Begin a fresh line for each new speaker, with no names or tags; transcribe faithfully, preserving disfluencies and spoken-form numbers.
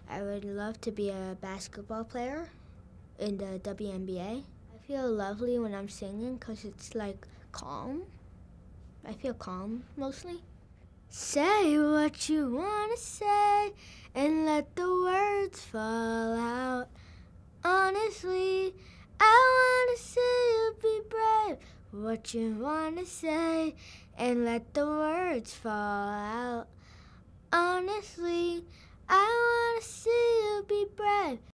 I would love to be a basketball player in the W N B A. I feel lovely when I'm singing because it's like calm. I feel calm mostly. Say what you want to say and let the words fall out. Honestly, I want to see you be brave. What you want to say and let the words fall out. Honestly, I want to see you be brave.